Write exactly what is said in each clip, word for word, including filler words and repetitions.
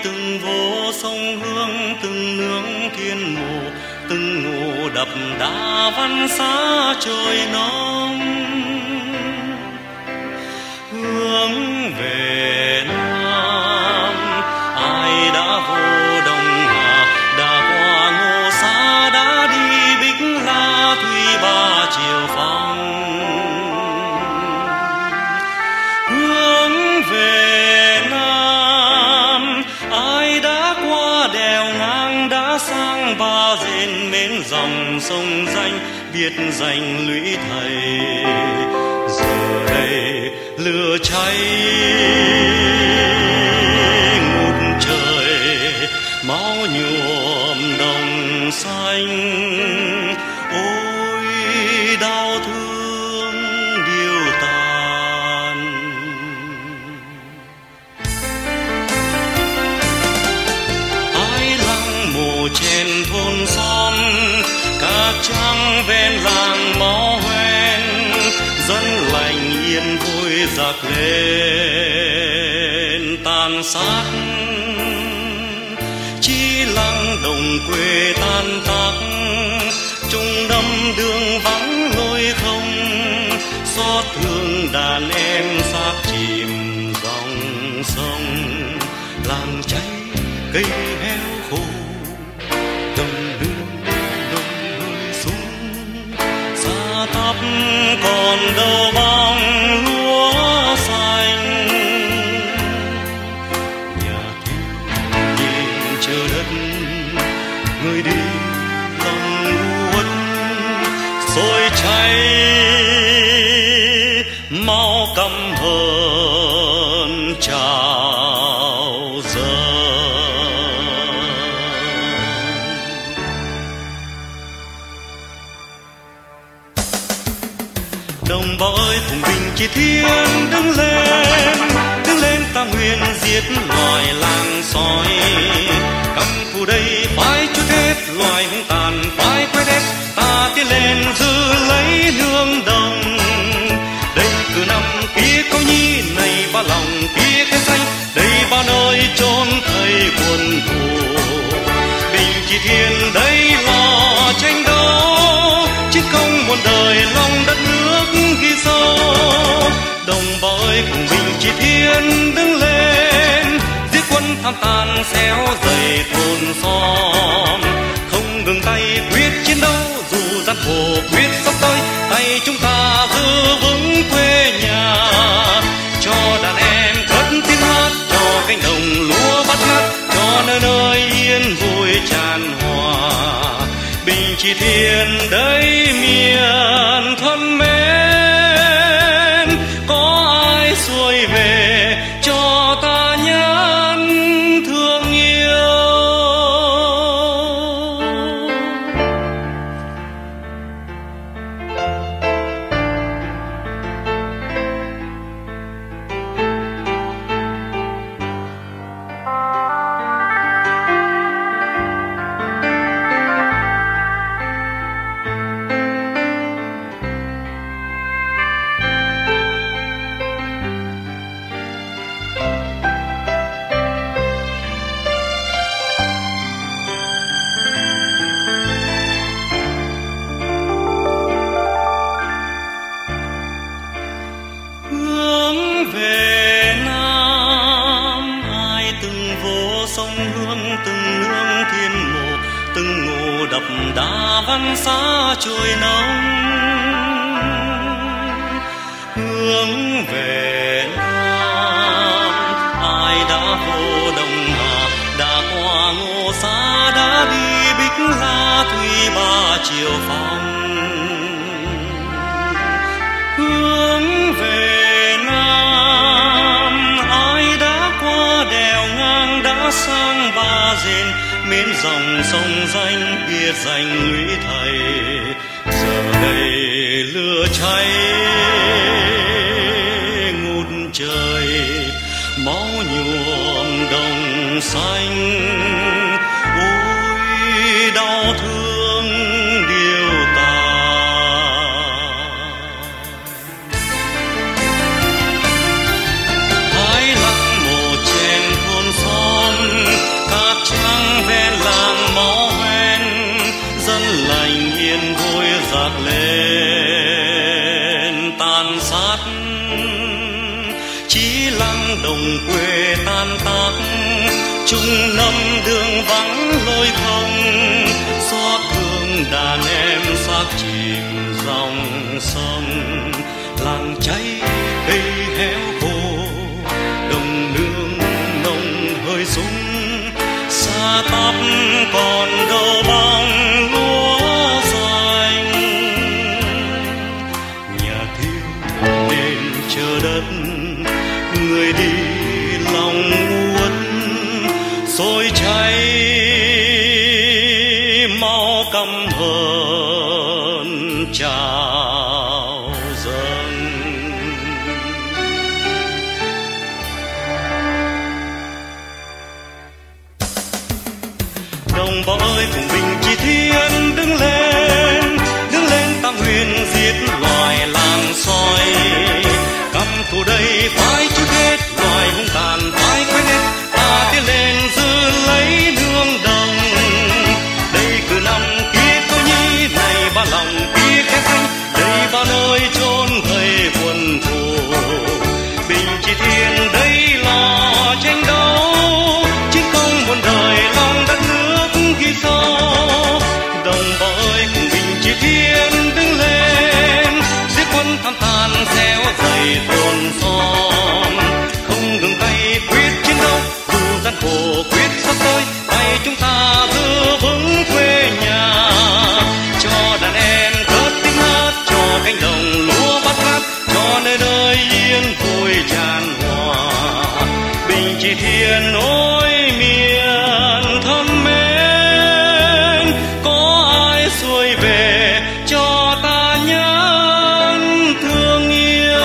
từng vô sông Hương, từng nương thiên mộ, từng ngộ đập đá văn xa trời nông. Hướng về Nam, ai đã vô Đông Hà, đã qua Ngô Xá, đã đi Bích La Thủy Ba Triều Phong. Hướng về Nam, ai đã qua đèo ngang, đã sang Ba Dền, mến dòng sông danh, biết danh lũy thầy. Giờ đây lửa cháy ngút trời, máu nhuộm đồng xanh. Ôi đau thương điêu tàn. Ai lăng mồ trên thôn xóm, cả trăng ven làng máu hoen, dân lành yên vui giặc lên tàn sát. Chi lăng đồng quê tan tác, trung đâm đường vắng lối không, xót thương đàn em xác chìm dòng sông. Làng cháy cây héo khô, đồng lương đồng hơi xuống, xa thắp còn đâu bóng lúa xanh. Nhà thiêu nhìn chờ đất, người đi lòng uất, sôi cháy mau căm hờn trào dâng. Đồng bào ơi cùng binh Chỉ Thiên đứng lên, đứng lên ta nguyện giết loài lang sói. Căm thù đây phải chút hết loài hung tàn, phải quét hết ta tiến lên giữ lấy nương đồng. Đây cứ năm kia có nhi này ba lòng kia cái xanh, đây ba nơi chốn thầy quân thù. Binh Chỉ Thiên đây lo tranh đấu, chiến công muôn đời lòng đất nước ghi sâu. Đồng bào ơi cùng binh Chỉ Thiên đứng lên, giết quân tham tàn xéo dày thôn xóm. Không ngừng tay quyết chiến đấu, dù gian khổ quyết sắp tới, tay chúng ta giữ vững quê nhà. Cho đàn em cất tiếng hát, cho cánh đồng lúa bát ngát, cho nơi nơi yên vui tràn hòa. Binh Chỉ Thiên đây miền thân mến, có ai xuôi về cho ta nhắn thương yêu. Hướng về Nam, ai từng vô sông Hương, từng nương thiên mộ, từng ngộ đập đá văn xa trôi nông. Hướng về Nam, ai đã vô Đông Hà, đã qua Ngô Xá, đã đi Bích La Thủy Ba Triều Phong. Hướng về Nam, ai đã qua đèo ngang, đã sang Ba Dền, mến dòng sông danh, biết danh lũy thầy. Giờ đây lửa cháy ngút trời, máu nhuộm đồng xanh. Ôi đau thương điêu tàn. Ai lăng mồ trên thôn xóm, giặc lên tàn sát, chí lăng đồng quê tan tác, chung năm đường vắng lối không, xót thương đàn em xác chìm dòng sông. Làng cháy cây héo khô, đồng nương nồng hơi súng, xa tóc còn đâu bóng lúa xanh. Nhà thiêu nên chờ đất, người đi lòng uất, sôi cháy máu căm hờn trào dâng. Đồng bào ơi cùng bình chỉ thiên đứng lên, đứng lên tam huyền giết loài làng sói. Căm thù đây phải chút hết, loài hung tàn phải quên hết, ta tiến lên giữ lấy nương đồng. Đây cứ năm kia cô nhi này ba lòng kia khẽ xanh, đây ba nơi chôn thầy quân thù. Bình chỉ thiên đây là tranh đấu, chiến công muôn đời lòng đất nước ghi sâu. Đồng bào ơi cùng bình chỉ thiên đứng lên, giết quân tham tàn xéo dày thôn xóm. Không ngừng tay quyết chiến đấu, dù gian khổ quyết sắp tới, tay chúng ta giữ vững quê nhà. Cho đàn em cất tiếng hát, cho cánh đồng lúa bát ngát, cho nơi nơi yên vui tràn hòa. Bình chỉ thiên ôi miền thâm mến, có ai xuôi về cho ta nhắn thương yêu.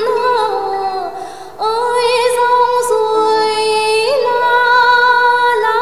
Ôi dòng suối la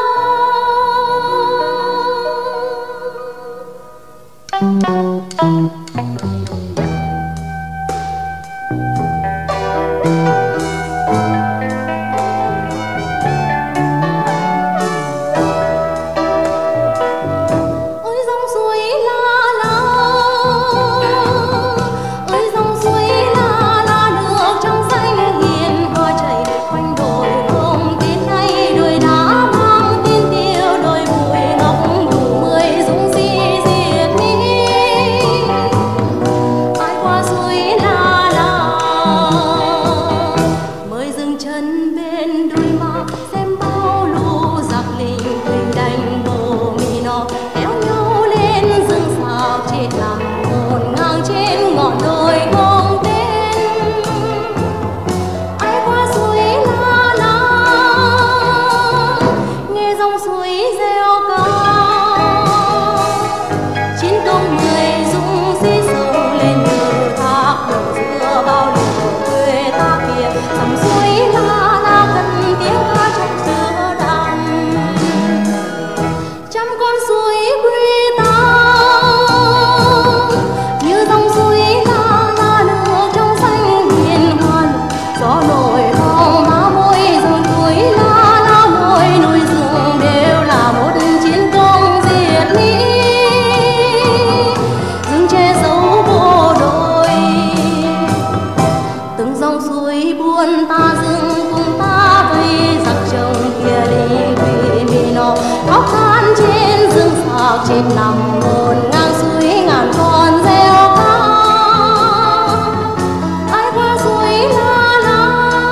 buồn ta dừng cùng ta vây giặc chồng kia đi vì mi nó khóc than trên rừng sạc chết nằm ngổn ngang suối ngàn con reo ca ai qua suối la la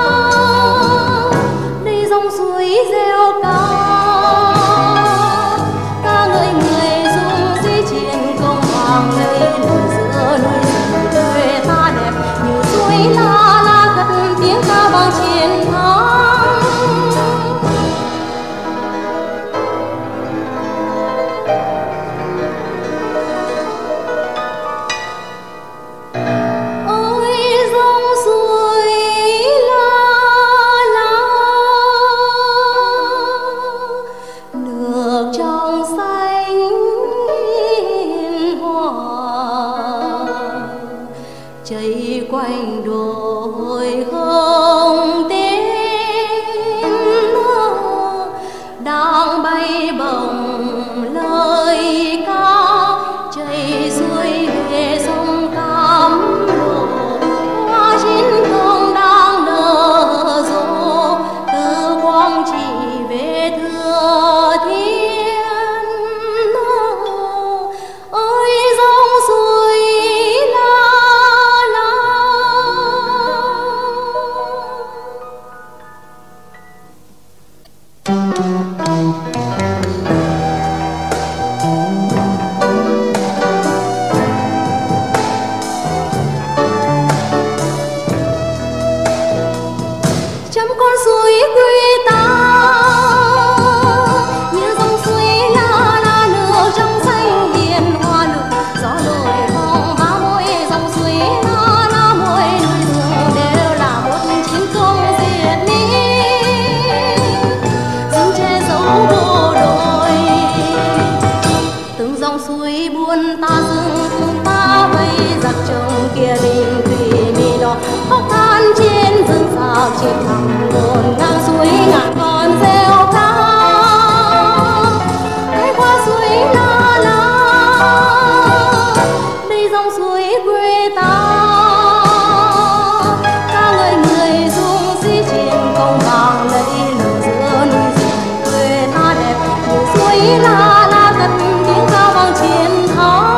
đi dòng suối reo ca ca ngợi người dung di chiến công hoàng lấy lời giữa núi rừng quê ta đẹp như suối la la cất tiếng ca vang chiến thắng. Chạy quanh đồi không tên đang bay bồng lời ca chạy xuôi về sông Cam Lộ hoa chín công đang nở rộ từ quang trị về Thừa Thiên ơi dòng suối chấm con suối quê ta như dòng suối la la nước trong xanh hiền hoa lục gió nổi phong ba môi dòng suối la la mỗi núi rừng đều là một chiến công diệt mỹ rừng che giấu bộ đội từng dòng suối buồn ta dừng cùng ta vây giặc chồng kia đình thủy mi đỏ khóc than trên rừng sạc chết thẳm ngổn ngang suối ngàn con reo ca ai qua suối la la đây dòng suối quê ta ca ngợi người dung di chiến công vàng lấy lửa giữa núi rừng quê ta đẹp như suối la la cất tiếng ca vang chiến thắng.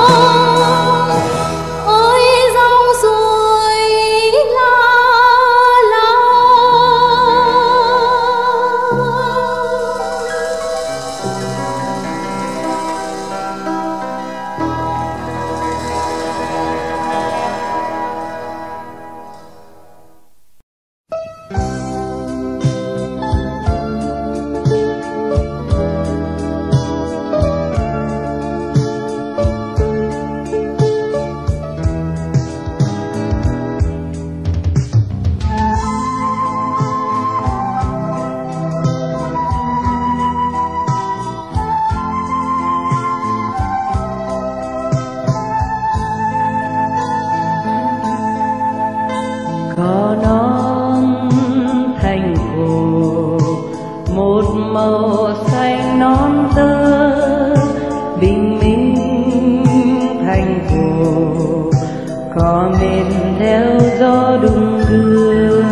Có non thành cổ một màu xanh non tơ bình minh thành cổ có mệt theo gió đung đưa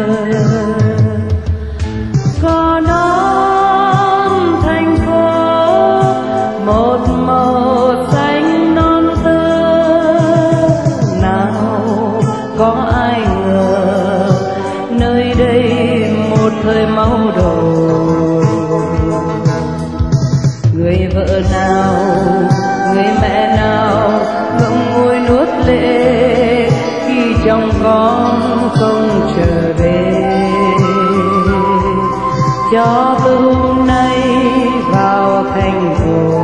có non thành cổ một màu xanh non tơ nào có ai nơi đây một thời máu đầu người vợ nào người mẹ nào ngậm ngùi nuốt lệ khi chồng con không trở về cho tôi hôm nay vào thành cổ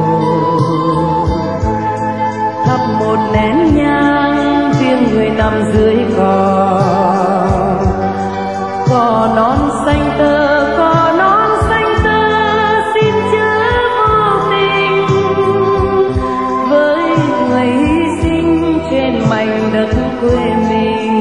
thắp một nén nhang riêng người nằm dưới cỏ cỏ non xanh tơ cỏ non xanh tơ xin chớ vô tình với người hy sinh trên mảnh đất quê mình.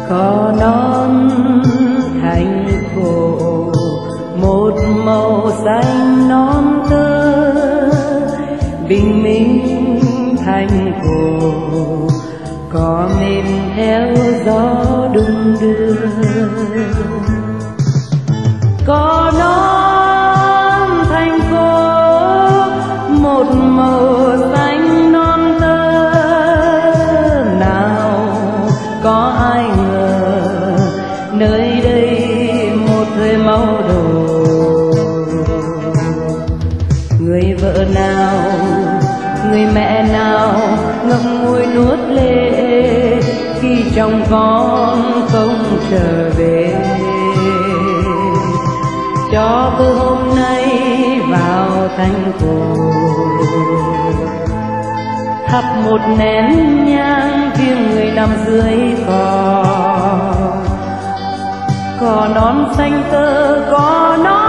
có non thành cổ một màu xanh non tơ, bình minh thành cổ có mềm theo gió đung đưa. Có non thành cổ một màu xanh non tơ, nào có ai ngờ nơi đây một thời máu đổ. Người vợ nào, người mẹ nào ngậm ngùi nuốt lệ khi chồng con không trở về, cho cơ hôm nay vào thành cổ thắp một nén nhang viếng người nằm dưới cỏ. Cỏ non xanh tơ, cỏ non